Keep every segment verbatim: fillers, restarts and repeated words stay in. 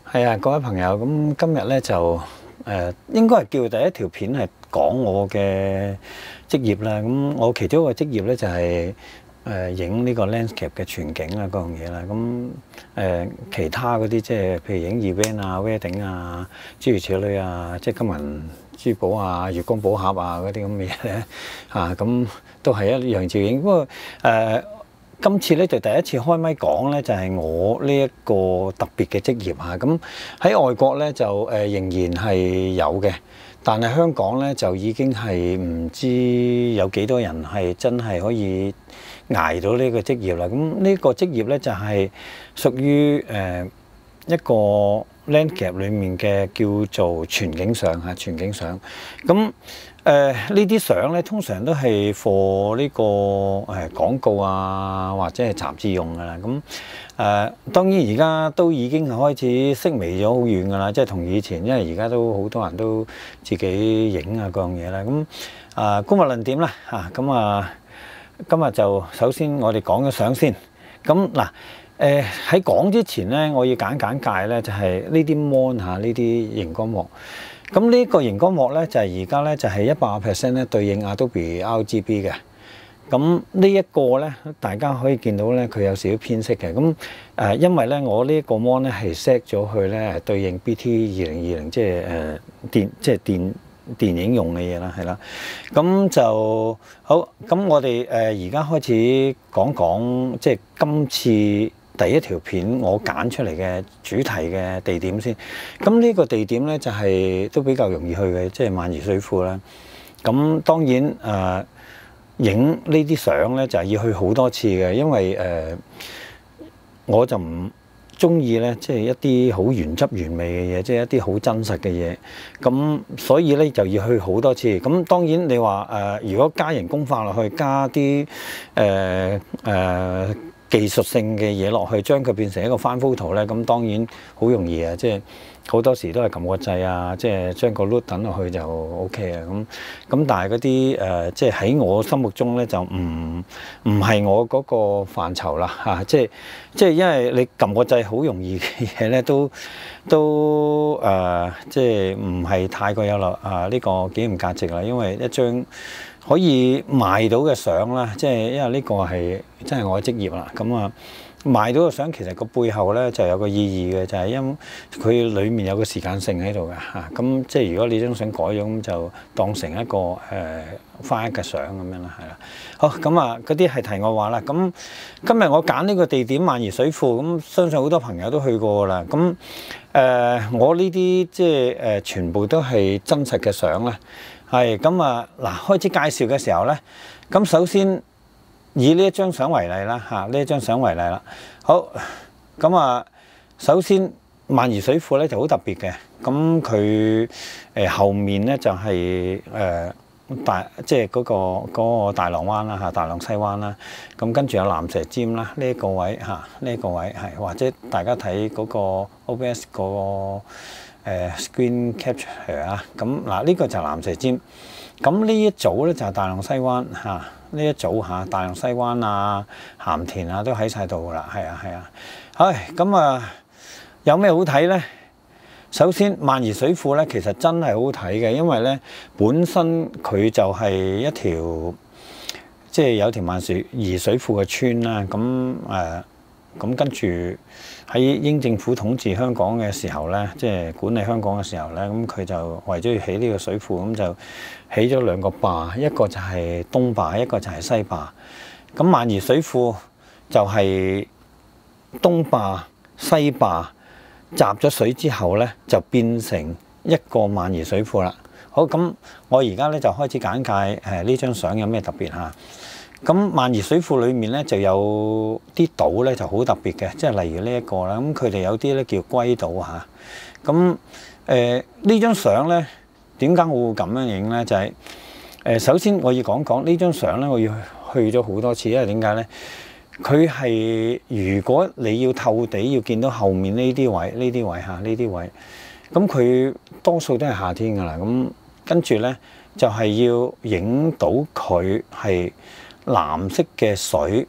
係啊，各位朋友，咁今日咧就誒、呃、應該係叫第一條片係講我嘅職業啦。咁我其中一個職業咧就係誒影呢個 landscape 嘅全景啊嗰樣嘢啦。咁誒、呃、其他嗰啲即係譬如影 event 啊、wedding 啊、諸如此類啊，即係金銀珠寶啊、月光寶盒啊嗰啲咁嘅嘢咧嚇，咁都係一樣照影。不過誒。呃今次咧就第一次開咪講咧，就係我呢一個特別嘅職業嚇。咁喺外國咧就誒仍然係有嘅，但係香港咧就已經係唔知有幾多人係真係可以捱到呢個職業啦。咁呢個職業咧就係屬於誒一個 landscape 裡面嘅叫做全景相嚇，全景相咁。誒、呃、呢啲相咧，通常都係 for 呢個誒、呃、廣告啊，或者係雜誌用噶啦。咁誒、呃、當然而家都已經係開始式微咗好遠噶啦，即係同以前，因為而家都好多人都自己影啊各樣嘢啦。咁啊，姑勿論點啦嚇，咁啊今日就首先我哋講咗相先。咁嗱誒喺講之前咧，我要簡簡介咧，就係呢啲 mon 嚇，呢啲熒光幕。咁呢個熒光幕咧就係而家咧就係一百 percent 咧對應 Adobe R G B 嘅。咁呢一個咧，大家可以見到咧，佢有少少偏色嘅。咁誒，因為咧我呢一個 mon 咧係 set 咗去咧係對應 B T 二零二零，即係誒電即係電電影用嘅嘢啦，係啦。咁就好。咁我哋誒而家開始講講即係今次第一條片我揀出嚟嘅主題嘅地點先。咁呢個地點咧就係、是、都比較容易去嘅，即係萬宜水庫啦。咁當然誒影呢啲相咧就係要去好多次嘅，因為誒、呃、我就唔中意咧，即係一啲好原汁原味嘅嘢，即係一啲好真實嘅嘢。咁所以咧就要去好多次。咁當然你話誒、呃，如果加人工化落去，加啲誒誒。呃呃技術性嘅嘢落去，將佢變成一個翻 photo 咧，咁當然好容易啊！即係好多時都係撳個掣啊，即係將個 load 等落去就 OK 啊！咁咁但係嗰啲誒，即係喺我心目中咧就唔唔係我嗰個範疇啦嚇！即係即係因為你撳個掣好容易嘅嘢咧，都都誒、呃，即係唔係太過有落啊呢個紀念價值啦，因為一張可以賣到嘅相啦，即係因為呢個係真係我嘅職業啦。咁啊，賣到嘅相其實個背後咧就有個意義嘅，就係因為佢裡面有個時間性喺度嘅嚇。咁即係如果你張相改咗，咁就當成一個誒花嘅相咁樣啦，係啦。好，咁啊，嗰啲係題外話啦。咁今日我揀呢個地點萬宜水庫，咁相信好多朋友都去過啦。咁誒、呃，我呢啲即係誒、呃、全部都係真實嘅相啦。係咁啊！嗱，開始介紹嘅時候咧，咁首先以呢一張相為例啦，嚇呢一張相為例啦。好，咁啊，首先萬宜水庫咧就好特別嘅，咁佢誒後面咧就係、是、誒、呃、大，即係嗰個嗰個大浪灣啦，嚇大浪西灣啦。咁跟住有蚺蛇尖啦，呢、這、一個位嚇，呢、這、一個位係或者大家睇嗰個 O B S 嗰、那個。誒 screen capture 啊，咁嗱呢個就係蚺蛇尖，咁呢一組咧就係大浪西灣嚇，呢、啊、一組嚇、啊、大浪西灣啊、鹹田啊都喺晒度噶啦，係啊係啊，唉咁啊有咩好睇咧？首先萬宜水庫咧其實真係好睇嘅，因為咧本身佢就係一條即係有條萬宜水庫嘅村啦，咁誒咁跟住。喺英政府統治香港嘅時候咧，即係管理香港嘅時候咧，咁佢就為咗要起呢個水庫，咁就起咗兩個壩，一個就係東壩，一個就係西壩。咁萬宜水庫就係東壩、西壩集咗水之後咧，就變成一個萬宜水庫啦。好，咁我而家咧就開始簡介誒呢張相有咩特別嚇。咁萬宜水庫裏面咧就有啲島咧就好特別嘅，即係例如呢一個啦。咁佢哋有啲咧叫龜島嚇。咁誒呢張相咧點解我會咁樣影咧？就係、是、誒、呃、首先我要講講呢張相咧，我要去咗好多次，因為點解咧？佢係如果你要透地要見到後面呢啲位、呢啲位嚇、呢啲位，咁佢多數都係夏天㗎啦。咁跟住咧就係、是、要影到佢係藍色嘅水，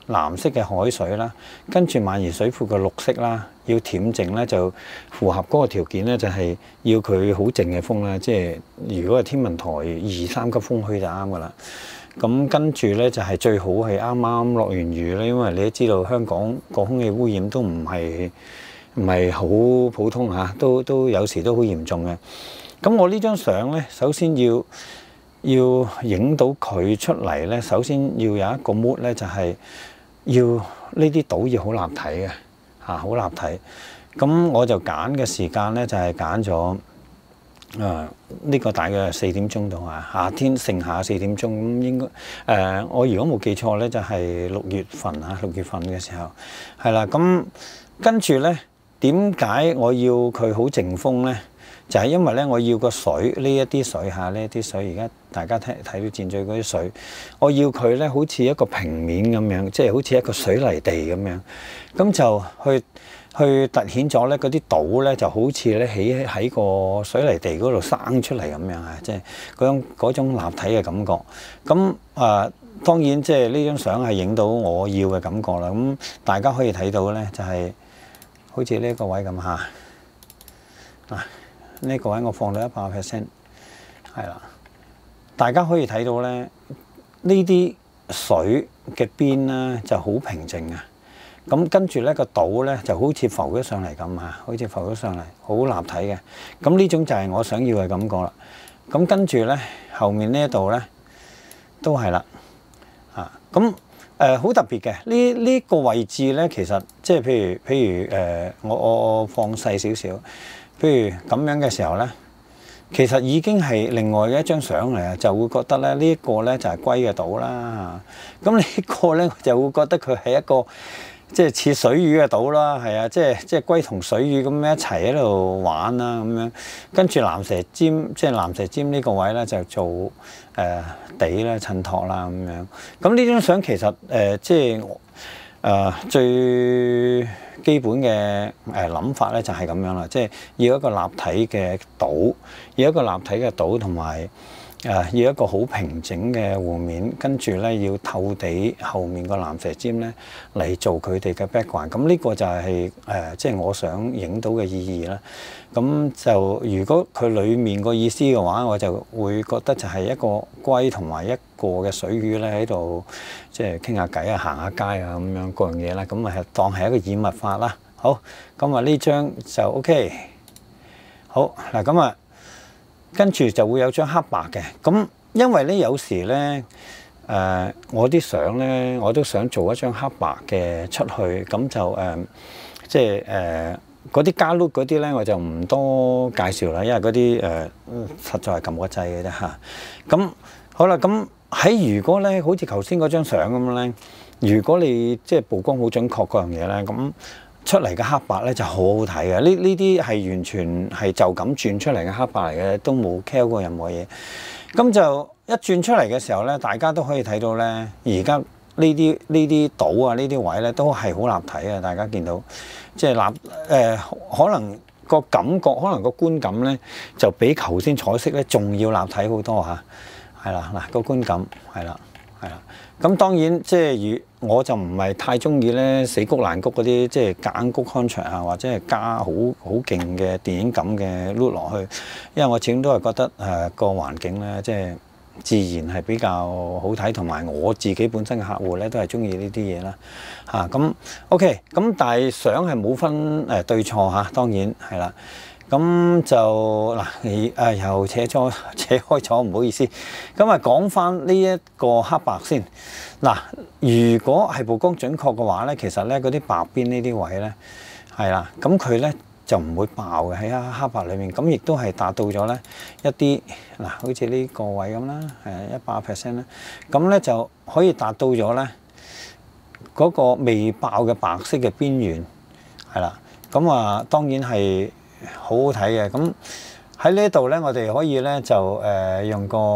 藍色嘅海水啦，跟住萬宜水庫嘅綠色啦，要恬靜咧就符合嗰個條件咧，就係要佢好靜嘅風啦。即係如果係天文台二三級風區就啱噶啦。咁跟住咧就係最好係啱啱落完雨咧，因為你都知道香港個空氣污染都唔係唔係好普通嚇，都都有時都好嚴重嘅。咁我呢張相咧，首先要要影到佢出嚟咧，首先要有一個 mood 咧，就係要呢啲島要好立體嘅嚇，好立體。咁我就揀嘅時間咧，就係揀咗誒呢個大約四點鐘度啊，夏天盛夏四點鐘咁應該誒、呃，我如果冇記錯咧，就係六月份啊，六月份嘅時候係啦。咁跟住咧，點解我要佢好靜風咧？就係因為咧，我要個水呢一啲水嚇，呢一啲水而家大家睇睇到箭嘴嗰啲水，我要佢咧好似一個平面咁樣，即係好似一個水泥地咁樣，咁就去去凸顯咗咧嗰啲島咧就好似咧喺喺個水泥地嗰度生出嚟咁樣啊，即係嗰種嗰種立體嘅感覺。咁啊、呃，當然即係呢張相係影到我要嘅感覺啦。咁大家可以睇到咧，就係好似呢一個位咁嚇嗱。呢個位我放到一百 percent， 係啦，大家可以睇到咧，呢啲水嘅邊咧就好平靜啊。咁跟住咧個島咧就好似浮咗上嚟咁啊，好似浮咗上嚟，好立體嘅。咁呢種就係我想要嘅感覺啦。咁跟住咧後面呢一度咧都係啦，啊咁誒好特別嘅呢呢個位置咧，其實即係譬如譬如誒、呃，我我我放細少少。譬如咁樣嘅時候咧，其實已經係另外嘅一張相嚟啊，就會覺得咧呢一個咧就係龜嘅島啦。咁呢個咧就會覺得佢係一個即係似水魚嘅島啦，係啊，即係即係龜同水魚咁樣一齊喺度玩啦咁樣。跟住藍蛇尖，即係藍蛇尖呢個位咧就做誒、呃、地咧襯托啦咁樣。咁呢張相其實誒、呃、即係誒、呃、最基本嘅誒諗法咧就係咁樣啦，即係要一個立體嘅島，要一個立體嘅島同埋誒要一個好平整嘅湖面，跟住咧要透地後面個藍蛇尖咧嚟做佢哋嘅 background。咁呢個就係誒即係我想影到嘅意義啦。咁就如果佢裡面個意思嘅話，我就會覺得就係一個龜同埋一個嘅水魚咧喺度即係傾下偈啊、行下街啊咁樣各樣嘢啦。咁啊當係一個演物法啦。好，咁啊呢張就 OK。好嗱，咁啊跟住就會有張黑白嘅。咁因為咧有時咧誒、呃、我啲相咧我都想做一張黑白嘅出去，咁就誒、呃、即係誒嗰啲加碌嗰啲咧我就唔多介紹啦，因為嗰啲誒實在係撳個掣嘅啫嚇。咁好啦，咁喺如果咧好似頭先嗰張相咁咧，如果你即係曝光好準確嗰樣嘢咧，咁出嚟嘅黑白咧就好好睇嘅。呢呢啲係完全係就咁轉出嚟嘅黑白嚟嘅，都冇 care 過任何嘢。咁就一轉出嚟嘅時候咧，大家都可以睇到咧，而家呢啲呢啲島啊，呢啲位咧都係好立體嘅。大家見到即係立誒、呃，可能個感覺，可能個觀感咧就比頭先彩色咧仲要立體好多嚇。係啦，嗱個觀感係啦，係啦。咁當然即係如我就唔係太中意咧死谷爛谷嗰啲，即係夾硬谷 contrast 啊，或者係加好好勁嘅電影感嘅 look 落去，因為我始終都係覺得誒個環境咧，即係自然係比較好睇，同埋我自己本身嘅客戶咧都係中意呢啲嘢啦嚇。咁 OK，咁但係相係冇分誒對錯嚇，當然係啦。咁就嗱，你誒又扯咗扯開咗，唔好意思。咁啊，講翻呢一個黑白先。嗱，如果係曝光準確嘅話咧，其實咧嗰啲白邊呢啲位咧，係啦，咁佢咧就唔會爆嘅喺黑黑白裏面。咁亦都係達到咗咧一啲嗱，好似呢個位咁啦，係一百 percent 啦。咁咧就可以達到咗咧嗰個未爆嘅白色嘅邊緣，係啦。咁啊，當然係好好睇嘅。咁喺呢度咧，我哋可以咧就誒、呃、用個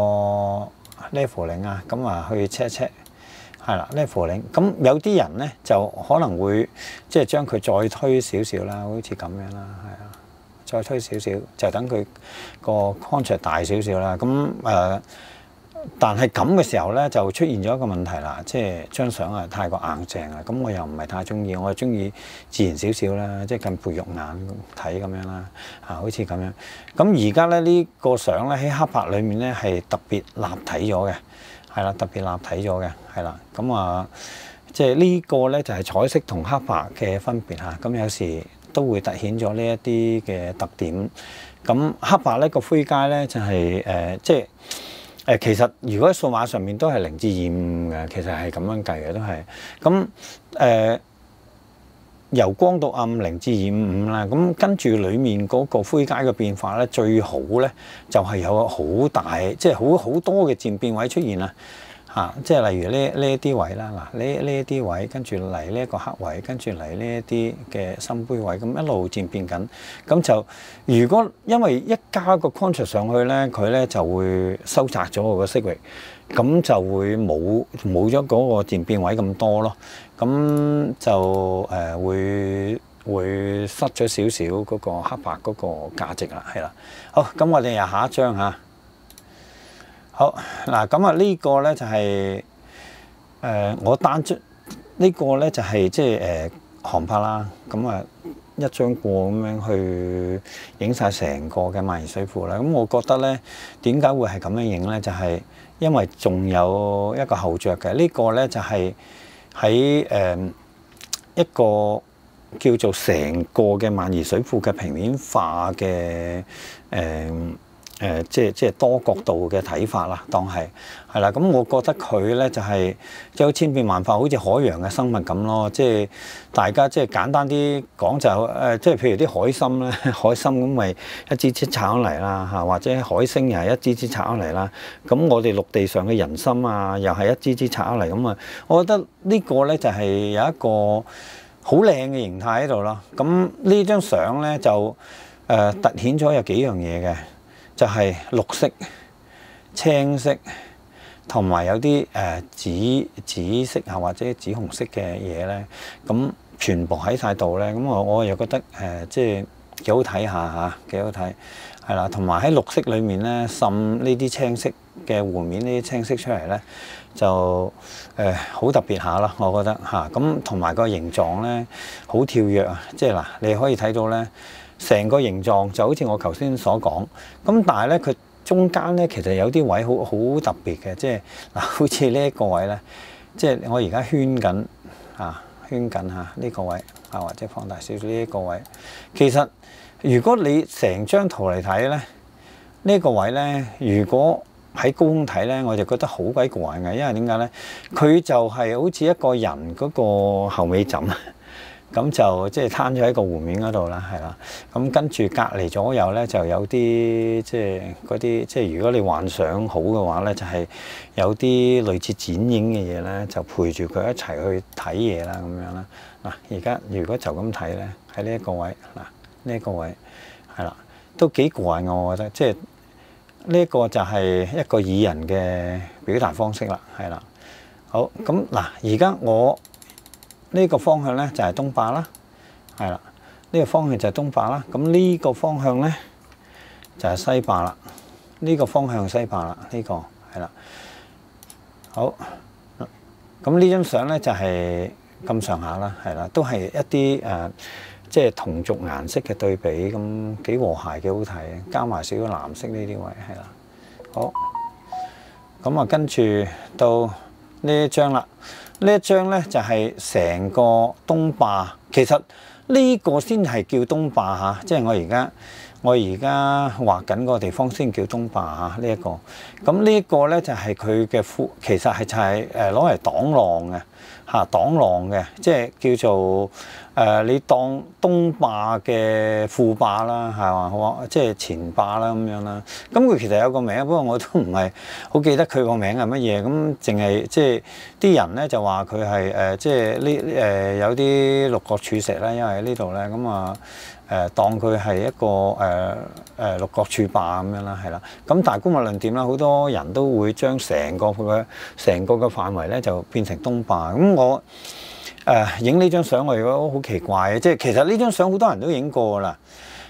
leveling 啊，咁啊去 check check，係啦 leveling。咁有啲人咧就可能會即係將佢再推少少啦，好似咁樣啦，係啊，再推少少就等佢個 contrast 大少少啦。咁誒但係咁嘅時候咧，就出現咗一個問題啦，即係張相啊太過硬淨啦，咁我又唔係太中意，我係中意自然少少啦，即係近乎肉眼睇咁樣啦，啊，好似咁樣。咁而家咧呢個相咧喺黑白裏面咧係特別立體咗嘅，係啦，特別立體咗嘅，係啦。咁啊，即係呢個咧就係彩色同黑白嘅分別嚇。咁有時都會突顯咗呢一啲嘅特點。咁黑白咧個灰階咧就係誒即係。誒其實如果喺數碼上面都係零至二五嘅，其實係咁樣計嘅都係。咁誒、呃、由光到暗零至二五五啦。咁跟住裡面嗰個灰階嘅變化咧，最好咧就係、是、有好大，即係好好多嘅漸變位出現啦。嚇、啊，即係例如呢呢一啲位啦，嗱呢呢一啲位，跟住嚟呢一個黑位，跟住嚟呢一啲嘅深灰位，咁一路漸變緊。咁就如果因為一加個 contrast 上去咧，佢咧就會收窄咗我個色域，咁就會冇冇咗嗰個漸變位咁多咯。咁就誒、呃、會會失咗少少嗰個黑白嗰個價值啦，係啦。好，咁我哋又下一張嚇。好嗱，咁啊呢個咧就係、是、誒、呃、我單張呢個咧就係即係誒航拍啦，咁啊一張過咁樣去影晒成個嘅萬宜水庫啦。咁我覺得咧點解會係咁樣影咧？就係、是、因為仲有一個後着嘅，這個、呢個咧就係喺誒一個叫做成個嘅萬宜水庫嘅平面化嘅誒。呃誒、呃、即係即係多角度嘅睇法啦，當係係啦。咁我覺得佢咧就係即係好千變萬化，好似海洋嘅生物咁咯。即係大家即係簡單啲講就誒、呃，即係譬如啲海參咧，海參咁咪一支支拆咗嚟啦嚇，或者海星又係一支支拆咗嚟啦。咁我哋陸地上嘅人參啊，又係一支支拆咗嚟咁啊。我覺得呢個咧就係有一個好靚嘅形態喺度咯。咁呢張相咧就誒、呃、突顯咗有幾樣嘢嘅。就係綠色、青色同埋有啲誒、呃、紫紫色啊，或者紫紅色嘅嘢咧，咁全部喺晒度咧，咁我我又覺得誒、呃、即係幾好睇下嚇，幾好睇係啦。同埋喺綠色裏面咧滲呢啲青色嘅湖面呢啲青色出嚟咧，就誒好、呃、特別下啦，我覺得嚇。咁同埋個形狀咧好跳躍啊，即係嗱你可以睇到咧。成個形狀就好似我頭先所講，咁但係咧佢中間咧其實有啲位好好特別嘅，即係嗱，好似呢一個位咧，即係我而家圈緊啊，圈緊嚇呢個位啊，或者放大少少呢一個位。其實如果你成張圖嚟睇咧，呢、呢個位咧，如果喺高空睇咧，我就覺得好鬼過癮嘅，因為點解咧？佢就係好似一個人嗰個後尾枕。咁就即係攤咗喺個湖面嗰度啦，係啦。咁跟住隔離左右咧，就有啲即係嗰啲即係如果你幻想好嘅話咧，就係、是、有啲類似剪影嘅嘢咧，就陪住佢一齊去睇嘢啦，咁樣啦。嗱，而家如果就咁睇咧，喺呢一個位，嗱呢一個位係啦，都幾過癮我覺得。即係呢一個就係一個擬人嘅表達方式啦，係啦。好，咁嗱，而家我。呢個方向咧就係東壩啦，係啦。呢個方向就係東壩啦。咁呢個方向咧就係西壩啦。呢個方向西壩啦，呢個係啦。好，咁呢張相咧就係咁上下啦，係啦，都係一啲誒，即係同族顏色嘅對比，咁幾和諧，幾好睇，加埋少少藍色呢啲位，係啦。好，咁啊跟住到呢一張啦。呢一張咧就係成個東壩，其實呢個先係叫東壩嚇，即係我而家我而家畫緊嗰個地方先叫東壩嚇呢一個。咁呢一個咧就係佢嘅副，其實係就係誒攞嚟擋浪嘅嚇，擋浪嘅，即係叫做。誒、呃，你當東壩嘅副壩啦，係嘛？好即係前壩啦咁樣啦。咁佢其實有個名，不過我都唔係好記得佢個名係乜嘢。咁淨係即係啲人咧就話佢係誒，即係呢誒有啲六角柱石啦，因為喺呢度咧咁啊誒，當佢係一個誒誒、呃、六角柱壩咁樣啦，係啦。咁但係姑勿論點啦，好多人都會將成個嘅成個嘅範圍咧就變成東壩。咁我。誒影呢張相我覺得好奇怪嘅，即係其實呢張相好多人都影過啦。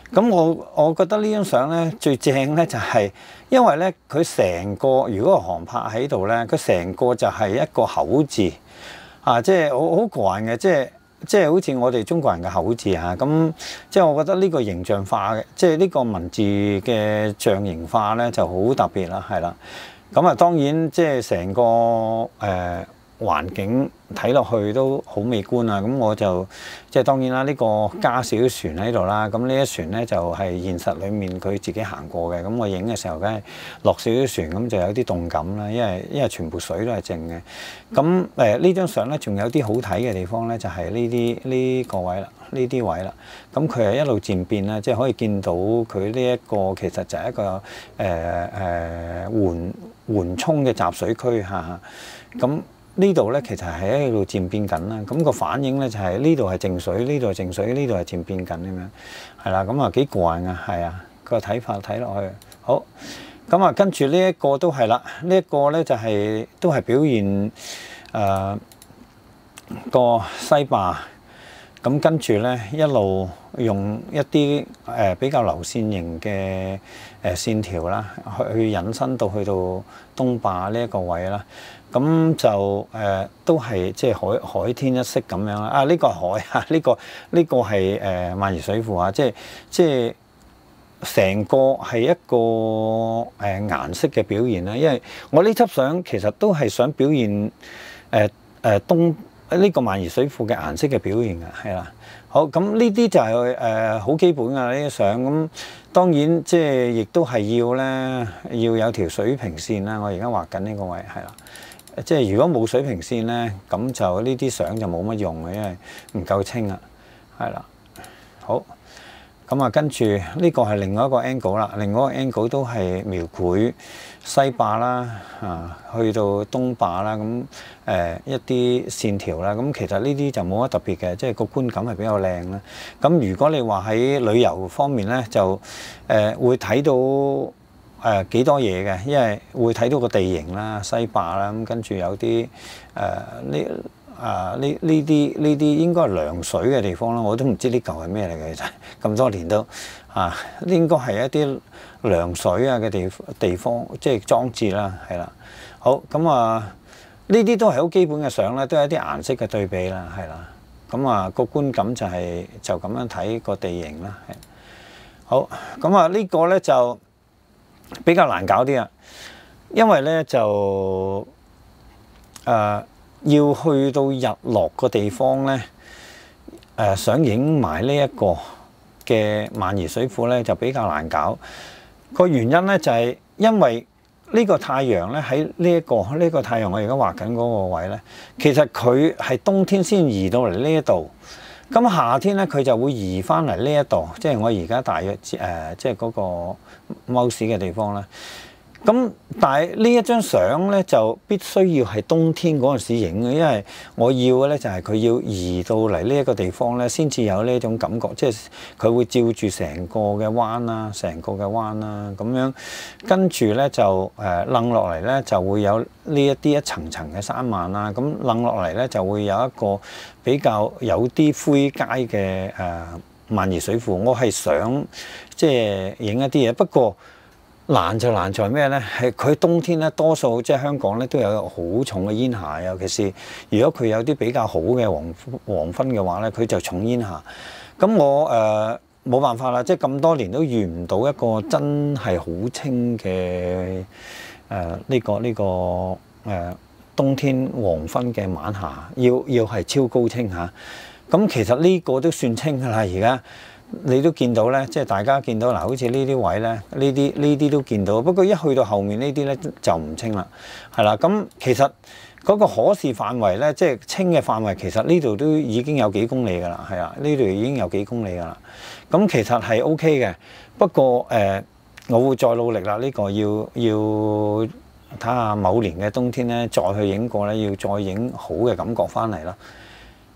咁我我覺得呢張相咧最正咧就係，因為咧佢成個如果個航拍喺度咧，佢成個就係一個口字啊，即係好好怪嘅，即係即係好似我哋中國人嘅口字嚇。咁即係我覺得呢個形象化嘅，即係呢個文字嘅象形化咧就好特別啦，係啦。咁啊當然即係成個誒。呃環境睇落去都好美觀啊！咁我就即係當然啦，呢個加少少船喺度啦。咁呢一船咧就係現實裡面佢自己行過嘅。咁我影嘅時候，梗係落少少船，咁就有啲動感啦。因為因為全部水都係靜嘅。咁誒呢張相咧，仲有啲好睇嘅地方咧，就係呢啲呢個位啦，呢啲位啦。咁佢係一路漸變啦，即係可以見到佢呢一個其實就係一個誒誒緩緩衝嘅集水區嚇。咁呢度咧其實係喺度漸變緊啦，咁個反應咧就係呢度係靜水，呢度係靜水，呢度係漸變緊咁樣，係啦，咁啊幾過癮啊，係啊，個睇法睇落去好，咁啊跟住呢一個都係啦，呢一個咧就係都係表現誒個西壩，咁跟住咧一路用一啲誒比較流線型嘅誒線條啦，去去引申到去到東壩呢一個位啦。咁就誒、呃、都係即係海海天一色咁樣啦。啊，呢、這個係海啊，呢、這個呢、這個係誒萬宜水庫啊，即係即係成個係一個誒顏、呃、色嘅表現啦。因為我呢輯相其實都係想表現誒誒、呃呃、東呢、這個萬宜水庫嘅顏色嘅表現嘅，係啦。好，咁呢啲就係誒好基本㗎呢啲相。咁當然即係亦都係要咧要有條水平線啦。我而家畫緊呢個位係啦。即係如果冇水平線咧，咁就呢啲相就冇乜用嘅，因為唔夠清啊，係啦。好，咁啊跟住呢個係另外一個 angle 啦，另外一個 angle 都係描繪西壩啦，啊去到東壩啦，咁誒、呃、一啲線條啦，咁其實呢啲就冇乜特別嘅，即係個觀感係比較靚啦。咁如果你話喺旅遊方面咧，就誒、呃、會睇到。誒幾、呃、多嘢嘅，因為會睇到個地形啦、西壩啦，咁跟住有啲誒呢啊呢呢啲呢啲應該係涼水嘅地方啦，我都唔知呢嚿係咩嚟嘅，其實咁多年都啊應該係一啲涼水啊嘅地地方，即係裝置啦，係啦。好，咁啊，呢啲都係好基本嘅相啦，都係一啲顏色嘅對比啦，係啦。咁啊個觀感就係、是、就咁樣睇個地形啦，係。好，咁啊呢個咧就。比較難搞啲啊，因為咧就誒、呃、要去到日落個地方咧，誒、呃、想影埋呢一個嘅萬宜水庫咧就比較難搞。個原因咧就係、是、因為呢個太陽咧喺呢一個呢、這個太陽我而家畫緊嗰個位咧，其實佢係冬天先移到嚟呢一度。咁夏天咧，佢就會移翻嚟呢一度，即係我而家大約誒、呃，即係嗰個 mouse 嘅地方啦。咁但係呢一張相咧，就必須要係冬天嗰陣時影嘅，因為我要嘅咧就係佢要移到嚟呢一個地方咧，先至有呢一種感覺，即係佢會照住成個嘅灣啦，成個嘅灣啦，咁樣跟住咧就誒掕落嚟咧，就會有呢一啲一層層嘅山脈啦，咁掕落嚟咧就會有一個比較有啲灰階嘅誒萬宜水庫。我係想即係影一啲嘢，不過。難就難在咩咧？係佢冬天咧，多數即係香港咧都有好重嘅煙霞，尤其是如果佢有啲比較好嘅黃黃昏嘅話咧，佢就重煙霞。咁我誒冇、呃、辦法啦，即係咁多年都遇唔到一個真係好清嘅誒呢個呢、這個誒、呃、冬天黃昏嘅晚霞，要要係超高清嚇。咁、啊、其實呢個都算清㗎啦，而家。你都見到咧，即係大家見到嗱，好似呢啲位咧，呢啲呢啲都見到。不過一去到後面呢啲咧就唔清啦，係啦。咁其實嗰個可視範圍咧，即係清嘅範圍，其實呢度都已經有幾公里㗎啦，係啊，呢度已經有幾公里㗎啦。咁其實係 O K 嘅，不過誒、呃，我會再努力啦。呢、這個要要睇下某年嘅冬天咧，再去影過咧，要再影好嘅感覺翻嚟啦。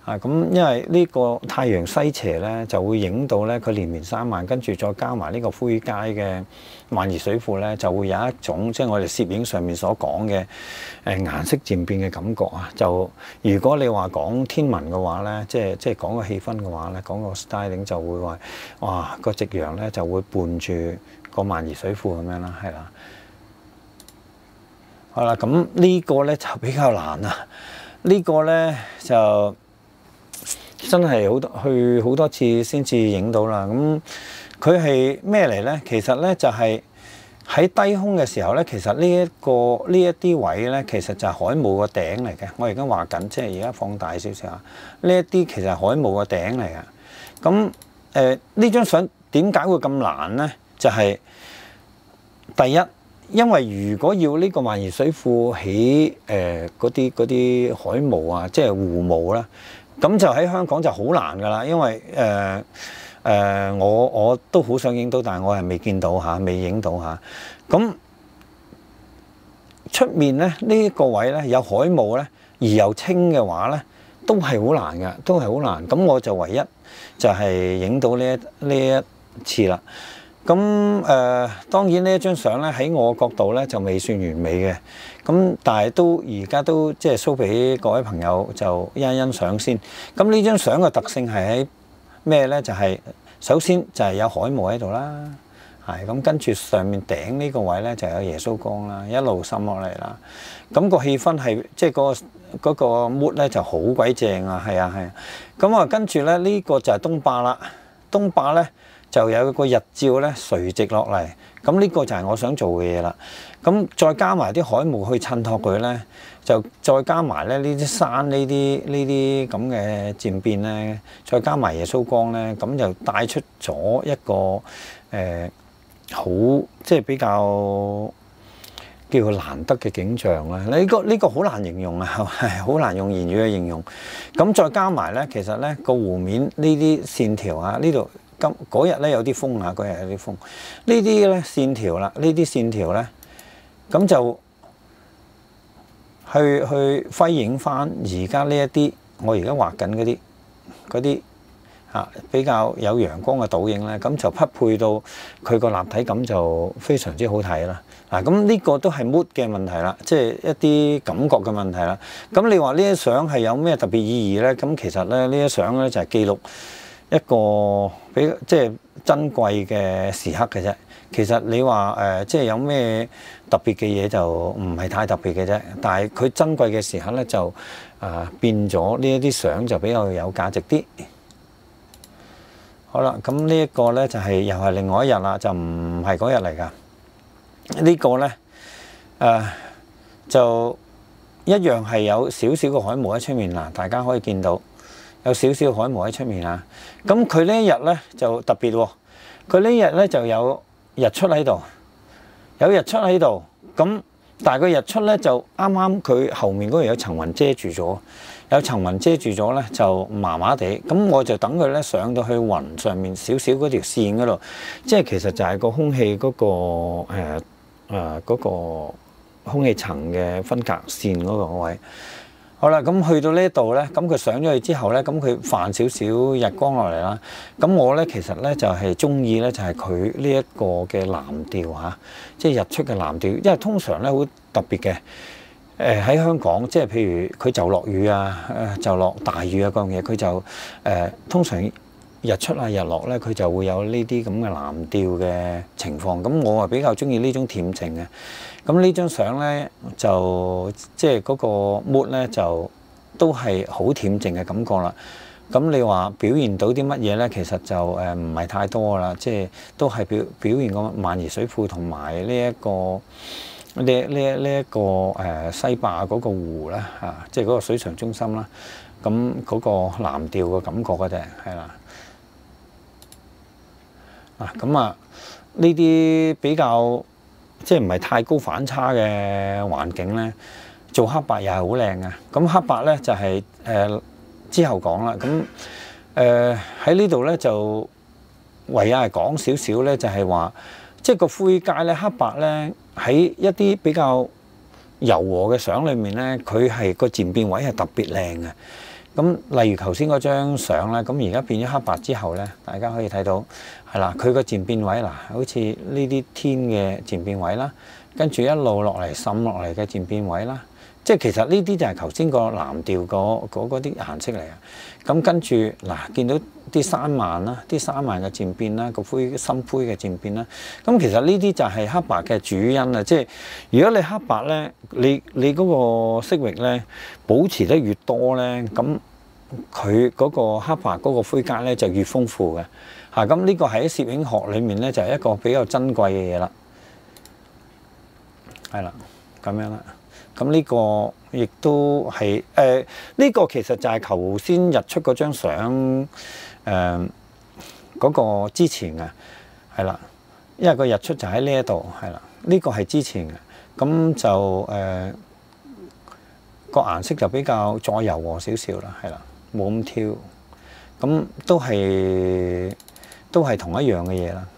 啊，咁因為呢個太陽西斜咧，就會影到咧佢連綿山脈，跟住再加埋呢個灰階嘅萬宜水庫咧，就會有一種即係我哋攝影上面所講嘅誒顏色漸變嘅感覺啊！就如果你話講天文嘅話咧，即係即係講個氣氛嘅話咧，講個 styling 就會話哇個夕陽咧就會伴住個萬宜水庫咁樣啦，係啦。好啦，咁呢個咧就比較難啦。呢個咧就真係好多去好多次先至影到啦。咁佢係咩嚟咧？其實咧就係喺低空嘅時候咧，其實呢一個呢一啲位咧，其實就係海霧個頂嚟嘅。我而家畫緊，即係而家放大少少啊。呢一啲其實係海霧個頂嚟嘅。咁誒呢張相點解會咁難咧？就係第一。因為如果要呢個萬宜水庫起誒嗰啲嗰啲海霧啊，即係湖霧啦，咁就喺香港就好難噶啦。因為誒誒、呃呃、我我都好想影到，但係我係未見到嚇，未影到嚇。咁出面咧呢一個位咧有海霧咧，而又清嘅話咧，都係好難嘅，都係好難。咁我就唯一就係影到呢一呢一次啦。咁誒、呃、當然呢一張相咧喺我角度咧就未算完美嘅，咁但係都而家都即係 show 俾各位朋友就欣欣賞先。咁呢張相嘅特性係喺咩咧？就係、是、首先就係有海霧喺度啦，係咁跟住上面頂呢個位咧就有耶穌光啦，一路滲落嚟啦。咁、那個氣氛係即係嗰個嗰個 mood 咧就好鬼正啊，係啊係啊。咁啊跟住咧呢、這個就係東壩啦，東壩咧。就有個日照咧垂直落嚟，咁呢個就係我想做嘅嘢啦。咁再加埋啲海霧去襯托佢咧，就再加埋咧呢啲山呢啲呢啲咁嘅漸變咧，再加埋耶穌光咧，咁就帶出咗一個誒、呃、好即係比較叫做難得嘅景象啦。呢、呢個呢、呢個好難形容啊，係好難用言語去形容。咁再加埋咧，其實咧個湖面呢啲線條啊，呢度。咁嗰日咧有啲風啊，嗰日有啲風。呢啲咧線條啦，呢啲線條咧，咁就去去輝映翻而家呢一啲，我而家畫緊嗰啲嗰啲嚇比較有陽光嘅倒影咧，咁就匹配到佢個立體感就非常之好睇啦。嗱，咁呢個都係 mood 嘅問題啦，即係一啲感覺嘅問題啦。咁你話呢一相係有咩特別意義咧？咁其實咧呢一相咧就係記錄一個比即係珍貴嘅時刻嘅啫。其實你話誒、呃，即係有咩特別嘅嘢就唔係太特別嘅啫。但係佢珍貴嘅時刻咧，就啊、呃、變咗呢一啲相就比較有價值啲。好啦，咁呢一個咧就係、是、又係另外一日啦，就唔係嗰日嚟㗎。這個、呢個咧誒就一樣係有少少嘅海霧喺出面嗱，大家可以見到。有少少海霧喺出面啊！咁佢呢一日咧就特別喎，佢呢日咧就有日出喺度，有日出喺度。咁但係個日出咧就啱啱佢後面嗰度有層雲遮住咗，有層雲遮住咗咧就麻麻地。咁我就等佢咧上到去雲上面少少嗰條線嗰度，即係其實就係個空氣嗰、嗰個誒誒嗰個空氣層嘅分隔線嗰個位。好啦，咁去到呢度咧，咁佢上咗去之後咧，咁佢泛少少日光落嚟啦。咁我咧其實咧就係中意咧，就係佢呢一個嘅藍調嚇，即係日出嘅藍調。因為通常咧好特別嘅，誒喺香港，即係譬如佢就落雨啊，誒就落大雨啊嗰樣嘢，佢就誒通常日出啊日落咧，佢就會有呢啲咁嘅藍調嘅情況。咁我啊比較中意呢種恬靜嘅。咁呢張相咧就即係嗰個 mood 咧就都係好恬靜嘅感覺啦。咁你話表現到啲乜嘢咧？其實就誒唔係太多啦，即係都係表表現個萬宜水庫同埋呢一個呢呢呢一個誒西壩嗰個湖啦嚇，即係嗰個水上中心啦。咁嗰個藍調嘅感覺嘅啫，係啦。啊咁啊呢啲比較。即係唔係太高反差嘅環境咧，做黑白又係好靚嘅。咁黑白咧就係、是、誒、呃、之後講啦。咁誒喺呢度咧就唯有係講少少咧，就係話即係個灰階咧黑白咧喺一啲比較柔和嘅相裏面咧，佢係個漸變位係特別靚嘅。 咁例如頭先嗰張相咧，咁而家變咗黑白之後咧，大家可以睇到係啦，佢個漸變位嗱，好似呢啲天嘅漸變位啦，跟住一路落嚟滲落嚟嘅漸變位啦，即係其實呢啲就係頭先個藍調嗰嗰啲顏色嚟啊。咁跟住嗱，見到啲山漫啦，啲山漫嘅漸變啦，個灰深灰嘅漸變啦，咁其實呢啲就係黑白嘅主因啊！即係如果你黑白咧，你你嗰個色域咧保持得越多咧，咁佢嗰個黑白嗰個灰階咧就越豐富嘅嚇。咁呢個喺攝影學裏面咧就係一個比較珍貴嘅嘢啦，係啦，咁樣啦。咁呢個亦都係誒呢個其實就係頭先日出嗰張相誒嗰個之前嘅，係啦，因為個日出就喺呢一度，係啦，呢個係之前嘅，咁就誒個顏色就比較再柔和少少啦，係啦，冇咁挑，咁都係都係同一樣嘅嘢啦。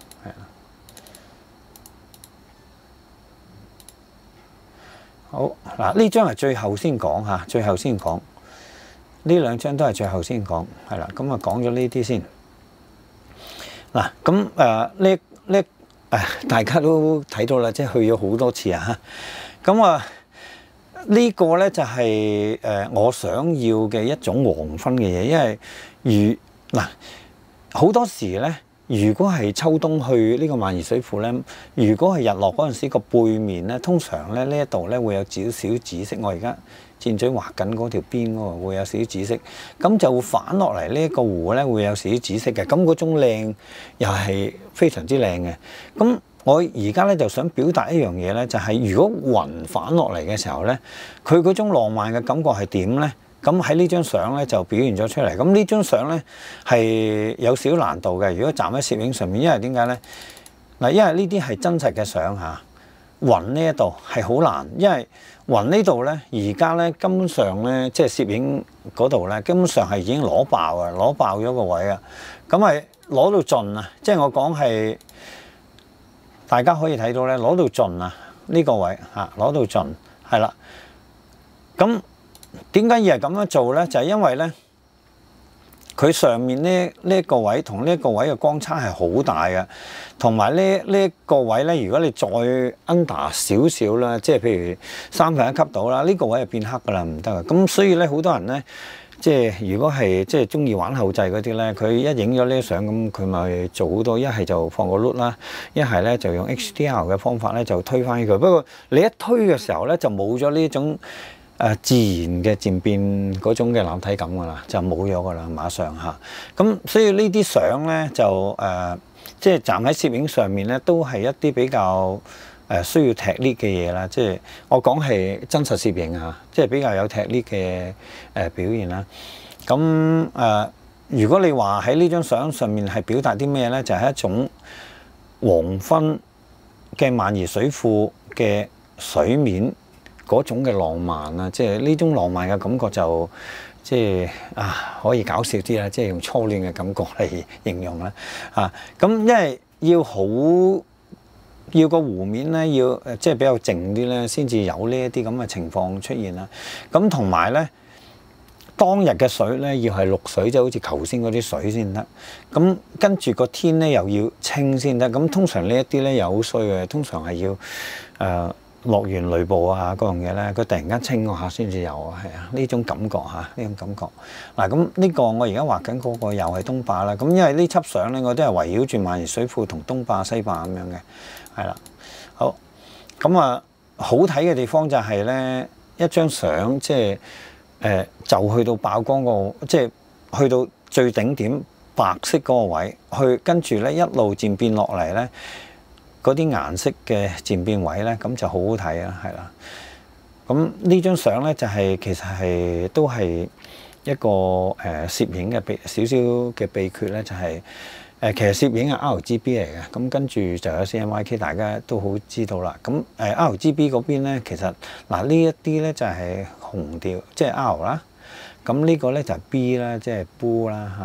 好嗱，呢張係最後先講嚇，最後先講呢兩張都係最後先講，係啦，咁啊講咗呢啲先嗱，咁誒呢呢誒大家都睇到啦，即係去咗好多次啊，咁啊呢個咧就係誒我想要嘅一種黃昏嘅嘢，因為如嗱好多時咧。如果係秋冬去呢個萬宜水庫咧，如果係日落嗰陣時個背面咧，通常咧呢一度咧會有少少紫色。我而家箭嘴畫緊嗰條邊嗰個會有少少紫色，咁就會反落嚟呢一個湖咧會有少少紫色嘅。咁嗰種靚又係非常之靚嘅。咁我而家咧就想表達一樣嘢咧，就係如果雲反落嚟嘅時候咧，佢嗰種浪漫嘅感覺係點咧？咁喺呢張相咧就表現咗出嚟。咁呢張相咧係有少少難度嘅。如果站喺攝影上面，因為點解咧？嗱，因為呢啲係真實嘅相嚇。雲呢一度係好難，因為雲呢度咧而家咧根本上咧即係攝影嗰度咧，根本上係已經攞爆啊，攞爆咗個位啊。咁係攞到盡啊！即係我講係大家可以睇到咧，攞到盡啊！呢個位嚇攞到盡係啦。咁點解要係咁樣做咧？就係因為咧，佢上面呢呢一個位同呢一個位嘅光差係好大嘅，同埋呢呢一個位咧，如果你再 under 少少啦，即係譬如三分一級到啦，呢個位就變黑噶啦，唔得啊！咁所以咧，好多人咧，即係如果係即係中意玩後製嗰啲咧，佢一影咗呢啲相咁，佢咪做好多，一係就放個 loop 啦，一係咧就用 H D R 嘅方法咧就推翻佢。不過你一推嘅時候咧，就冇咗呢種。誒、呃、自然嘅漸變嗰種嘅立體感㗎啦，就冇咗㗎啦，馬上嚇。咁所以呢啲相咧就誒、呃，即係站喺攝影上面咧，都係一啲比較誒、呃、需要 technique 嘅嘢啦。即係我講係真實攝影嚇，即係比較有 technique 嘅誒表現啦。咁誒、呃，如果你話喺呢張相上面係表達啲咩咧，就係、是、一種黃昏嘅萬宜水庫嘅水面。嗰種嘅浪漫啊，即係呢種浪漫嘅感覺就即係啊，可以搞笑啲啦，即係用初戀嘅感覺嚟形容啦啊！咁因為要好要個湖面咧，要誒即係比較靜啲咧，先至有呢一啲咁嘅情況出現啦。咁同埋咧，當日嘅水咧要係綠水，即係好似頭先嗰啲水先得。咁跟住個天咧又要清先得。咁通常呢一啲咧又好衰嘅，通常係要誒。呃落完雷暴啊嗰樣嘢咧，佢突然間清嗰下先至有啊，係啊，呢種感覺嚇，呢種感覺。嗱咁呢個我而家畫緊嗰個又係東壩啦。咁因為呢輯相咧，我都係圍繞住萬宜水庫同東壩、西壩咁樣嘅，係啦。好，咁啊，好睇嘅地方就係咧，一張相即係誒就去到曝光個，即係去到最頂點白色嗰個位，去跟住咧一路漸變落嚟咧。嗰啲顏色嘅漸變位咧，咁就好好睇啊，係啦。咁呢張相咧就係、是、其實係都係一個誒、呃、攝影嘅秘少少嘅秘訣咧，就係、是、誒、呃、其實攝影係 R G B 嚟嘅，咁跟住就有 C M Y K， 大家都好知道啦。咁誒、呃、R G B 嗰邊咧，其實嗱、呃、呢一啲咧就係紅調，即係 R 啦。咁呢個咧就係 B 啦，即係 blue 啦嚇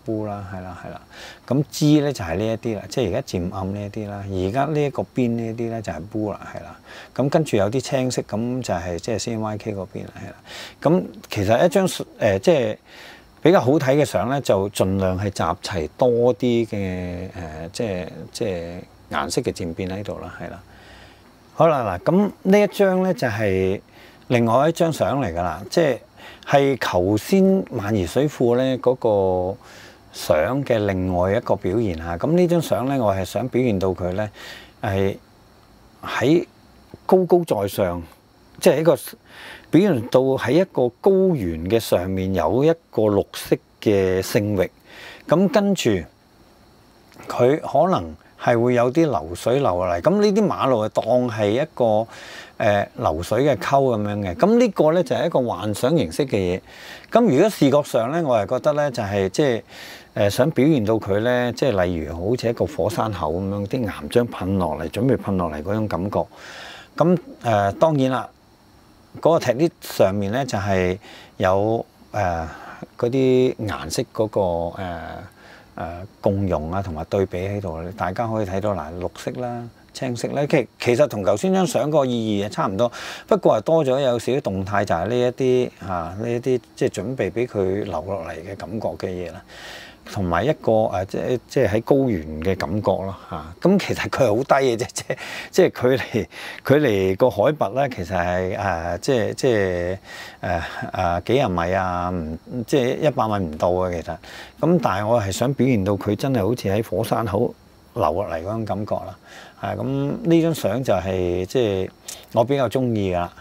blue 啦，係啦係啦。咁 G 咧就係呢一啲啦，即係而家漸暗呢一啲啦。而家呢一個邊呢一啲咧就係 blue 啦，係啦。咁跟住有啲青色，咁就係即係 C M Y K 嗰邊啦，係啦。咁其實一張誒、呃、即係比較好睇嘅相咧，就盡量係集齊多啲嘅誒，即係即係顏色嘅漸變喺度啦，係啦。好啦嗱，咁呢一張咧就係另外一張相嚟㗎啦，即係係頭先萬宜水庫咧嗰個相嘅另外一個表現嚇。咁呢張相咧，我係想表現到佢咧係喺高高在上，即係一個表現到喺一個高原嘅上面有一個綠色嘅聖域，咁跟住佢可能係會有啲流水流落嚟，咁呢啲馬路係當係一個誒、呃、流水嘅溝咁樣嘅，咁呢個咧就係一個幻想形式嘅嘢。咁如果視覺上咧，我係覺得咧就係即係誒想表現到佢咧，即係例如好似一個火山口咁樣，啲岩漿噴落嚟，準備噴落嚟嗰種感覺。咁誒、呃、當然啦。嗰個踢啲上面咧就係有誒嗰啲顏色嗰個誒誒共融啊，同埋對比喺度，大家可以睇到嗱，綠色啦、青色咧，其其實同頭先張相個意義係差唔多，不過係多咗有少少動態，就係呢一啲嚇呢一啲即係準備俾佢流落嚟嘅感覺嘅嘢啦。同埋一個誒，即係即係喺高原嘅感覺咯嚇。咁其實佢係好低嘅啫，即係即係距離距離個海拔咧，其實係誒即係即係誒誒幾十米啊，唔即係一百米唔到啊。其實咁，但係我係想表現到佢真係好似喺火山口流落嚟嗰種感覺啦。係咁，呢張相就係即係我比較中意噶。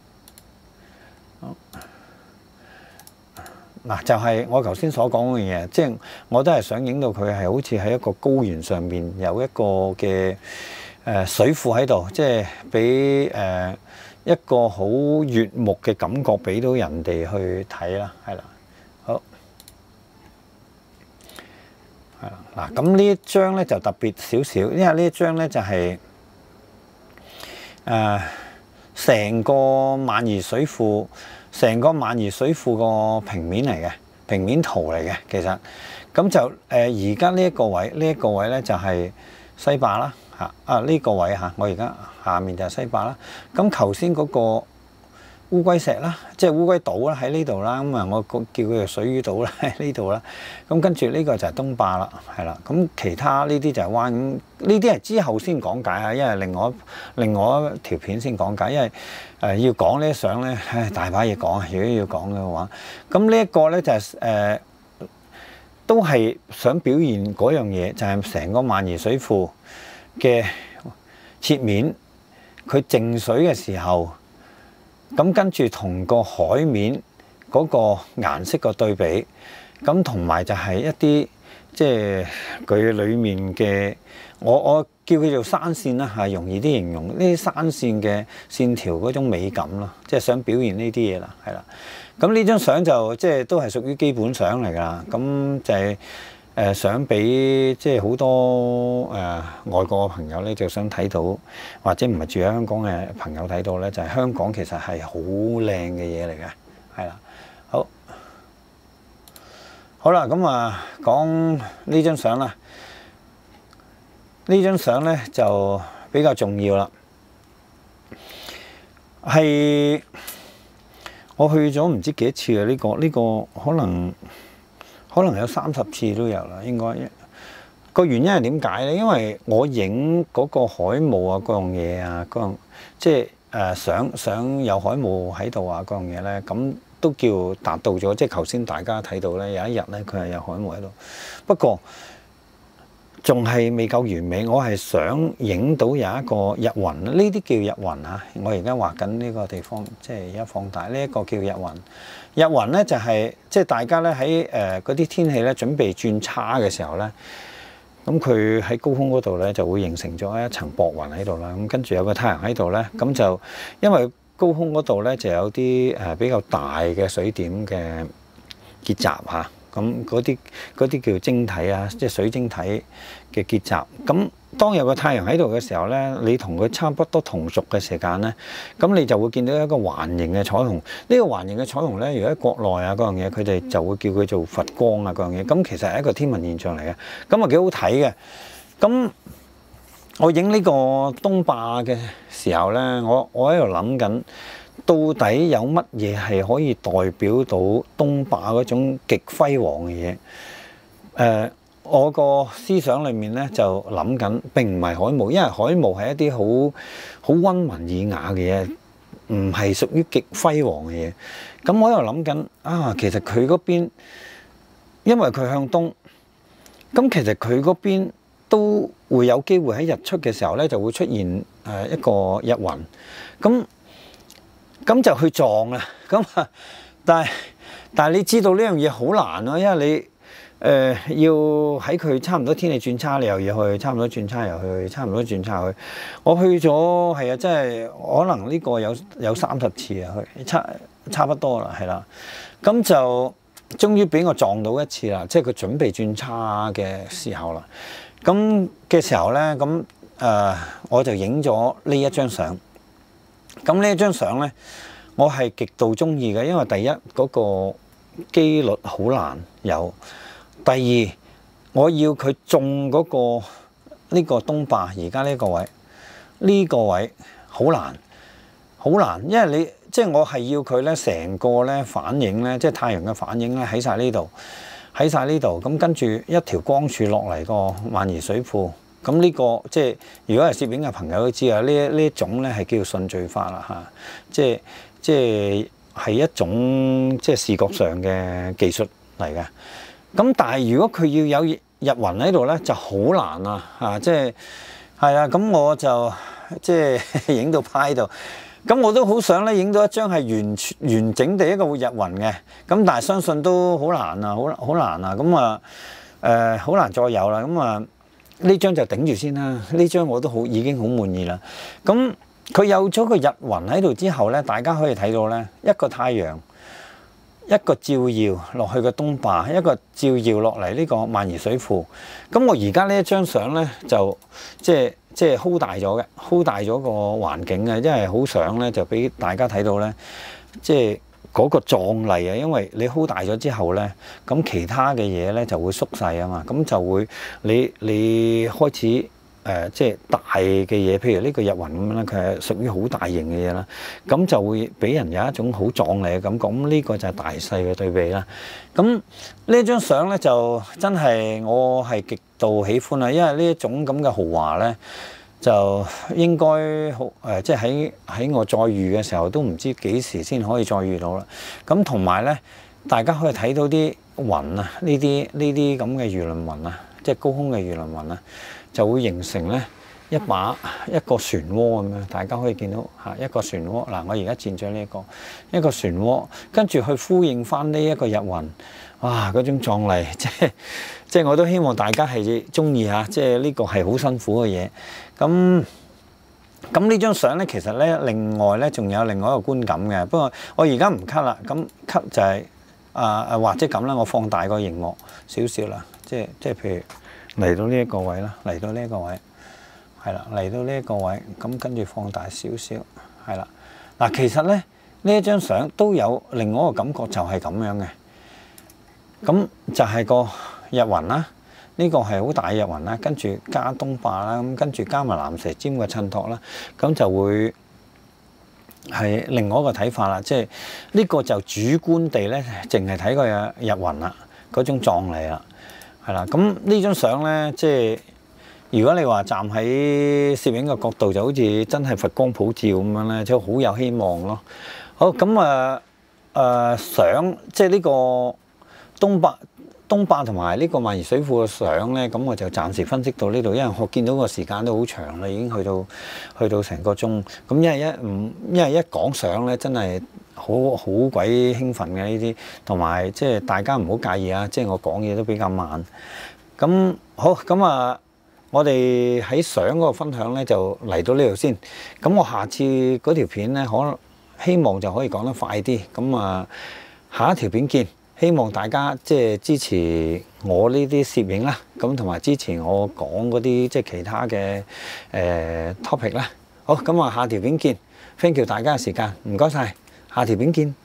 嗱，就係我頭先所講嘅嘢，即係我都係想影到佢係好似喺一個高原上面有一個嘅誒水庫喺度，即係俾誒一個好悅目嘅感覺俾到人哋去睇啦，係啦，好，係啦，嗱，咁呢一張咧就特別少少，因為呢一張咧就係誒成個萬宜水庫。成個萬宜水庫個平面嚟嘅，平面圖嚟嘅，其實咁就誒而家呢一個位，呢、這、一個位咧就係西壩啦嚇啊呢、這個位嚇，我而家下面就係西壩啦。咁頭先嗰個烏龜石啦，即係烏龜島啦喺呢度啦，咁啊我叫佢做水魚島啦喺呢度啦。咁跟住呢個就係東壩啦，係啦。咁其他呢啲就係灣，呢啲係之後先講解啊，因為另外另外一條片先講解，因為。誒要講呢啲相咧，唉大把嘢講啊！如果要講嘅話，咁呢一個咧就係、是、誒、呃，都係想表現嗰樣嘢，就係、是、成個萬宜水庫嘅切面，佢靜水嘅時候，咁跟住同個海面嗰個顏色個對比，咁同埋就係一啲即係佢裡面嘅我我。我叫佢做山線啦，係容易啲形容呢啲山線嘅線條嗰種美感咯，即係想表現呢啲嘢啦，係啦。咁呢張相就即係都係屬於基本相嚟㗎，咁就係誒想俾即係好多誒、呃、外國嘅朋友咧，就想睇到，或者唔係住喺香港嘅朋友睇到咧，就係、是、香港其實係好靚嘅嘢嚟嘅，係啦。好，好啦，咁啊講呢張相啦。呢張相咧就比較重要啦，係我去咗唔知幾多次啊！呢個呢個可能可能有三十次都有啦，應該。個原因係點解咧？因為我影嗰個海霧啊，嗰樣嘢啊，嗰樣即係誒想想有海霧喺度啊，嗰樣嘢咧，咁都叫達到咗。即係頭先大家睇到咧，有一日咧佢係有海霧喺度，不過，仲係未夠完美，我係想影到有一個日雲，呢啲叫日雲嚇。我而家畫緊呢個地方，即係而家放大呢一個叫日雲。日雲咧就係即係大家咧喺誒嗰啲天氣咧準備轉差嘅時候咧，咁佢喺高空嗰度咧就會形成咗一層薄雲喺度啦。咁跟住有個太陽喺度咧，咁就因為高空嗰度咧就有啲誒比較大嘅水點嘅結集嚇。咁嗰啲嗰啲叫晶體啊，即係水晶體嘅結集。咁當有個太陽喺度嘅時候咧，你同佢差不多同屬嘅時間咧，咁你就會見到一個環形嘅彩虹。呢、這個環形嘅彩虹咧，如果喺國內啊嗰樣嘢，佢哋就會叫佢做佛光啊嗰樣嘢。咁其實係一個天文現象嚟嘅，咁啊幾好睇嘅。咁我影呢個東壩嘅時候咧，我我喺度諗緊，到底有乜嘢係可以代表到東壩嗰種極輝煌嘅嘢？誒、呃。我個思想裏面咧就諗緊，並唔係海霧，因為海霧係一啲好好溫文爾雅嘅嘢，唔係屬於極輝煌嘅嘢。咁我喺度諗緊啊，其實佢嗰邊，因為佢向東，咁其實佢嗰邊都會有機會喺日出嘅時候咧，就會出現誒一個日雲。咁咁就去撞啊！咁啊，但係但係你知道呢樣嘢好難咯，因為你。誒、呃、要喺佢差唔多天氣轉差，你又要去，差唔多轉差又去，差唔多轉差去。我去咗係啊，即係可能呢個有有三十次啊，去差差不多啦，係啦。咁就終於俾我撞到一次啦，即係佢準備轉差嘅時候啦。咁嘅時候咧，咁誒、呃、我就影咗呢一張相。咁呢一張相咧，我係極度中意嘅，因為第一嗰、那個機率好難有。第二，我要佢中嗰、那個呢、這個東壩，而家呢個位，呢、這個位好難，好難，因為你即係我係要佢咧成個咧反映咧，即係太陽嘅反映咧喺晒呢度，喺晒呢度，咁跟住一條光柱落嚟個萬宜水庫，咁呢、這個即係如果係攝影嘅朋友都知啊，呢呢一種咧係叫做順序法啦嚇，即係即係係一種即係視覺上嘅技術嚟嘅。咁但係如果佢要有日雲喺度咧，就好難啊！嚇，即係係啊，咁我就即係影到派度。咁我都好想咧影到一張係完全完整地一個日雲嘅。咁但係相信都好難啊，好好難啊！咁啊誒，好難再有啦。咁啊呢張就頂住先啦。呢張我都好已經好滿意啦。咁佢有咗個日雲喺度之後咧，大家可以睇到咧一個太陽。一個照耀落去個東壩，一個照耀落嚟呢個萬宜水庫。咁我而家呢一張相咧，就即係即係 hold 大咗嘅 ，hold 大咗個環境嘅，因為好想咧就俾大家睇到咧，即係嗰個壯麗啊。因為你 hold 大咗之後咧，咁其他嘅嘢咧就會縮細啊嘛，咁就會你你開始。誒、呃、即係大嘅嘢，譬如呢個日雲咁樣啦，佢係屬於好大型嘅嘢啦，咁就會俾人有一種好壯麗嘅感覺。咁呢個就係大細嘅對比啦。咁呢張相咧就真係我係極度喜歡啦，因為呢一種咁嘅豪華咧，就應該好誒、呃，即係喺喺我再遇嘅時候都唔知幾時先可以再遇到啦。咁同埋咧，大家可以睇到啲雲啊，呢啲呢啲咁嘅魚鱗雲啊，即係高空嘅魚鱗雲啊。就會形成咧一把一個漩渦咁樣，大家可以見到嚇一個漩渦。嗱，我而家轉咗呢一個一個漩渦，跟住去呼應翻呢一個日雲，哇！嗰種壯麗，即係即係我都希望大家係中意嚇，即係呢個係好辛苦嘅嘢。咁咁呢張相咧，其實咧另外咧仲有另外一個觀感嘅，不過我而家唔 cut 啦，咁 cut 就係啊啊或者咁啦，我放大個熒幕少少啦，即係即係譬如。嚟到呢一個位啦，嚟到呢一個位，係啦，嚟到呢一個位，咁跟住放大少少，係啦。嗱，其實咧呢一張相都有另外一個感覺，就係咁樣嘅。咁就係個日雲啦，呢個係好大日雲啦，跟住加東壩啦，咁跟住加埋蚺蛇尖嘅襯托啦，咁就會係另外一個睇法啦。即係呢個就主觀地咧，淨係睇個日雲啦，嗰種壯麗啦。係啦，咁呢張相咧，即係如果你話站喺攝影嘅角度，就好似真係佛光普照咁樣咧，就好有希望咯。好，咁啊誒相，即係呢個東壩東壩同埋呢個萬宜水庫嘅相咧，咁我就暫時分析到呢度，因為我見到個時間都好長啦，已經去到去到成個鐘。咁因為一唔因為一講相咧，真係〜好好鬼興奮嘅呢啲，同埋即係大家唔好介意啊！即係我講嘢都比較慢。咁好咁啊，我哋喺相嗰個分享咧就嚟到呢度先。咁我下次嗰條片咧，可能希望就可以講得快啲。咁啊，下一條片見， 希望大家即係支持我呢啲攝影啦，咁同埋支持我講嗰啲即係其他嘅誒 topic 啦。好，咁啊下條片見，thank you大家嘅時間，唔該晒，下條片見。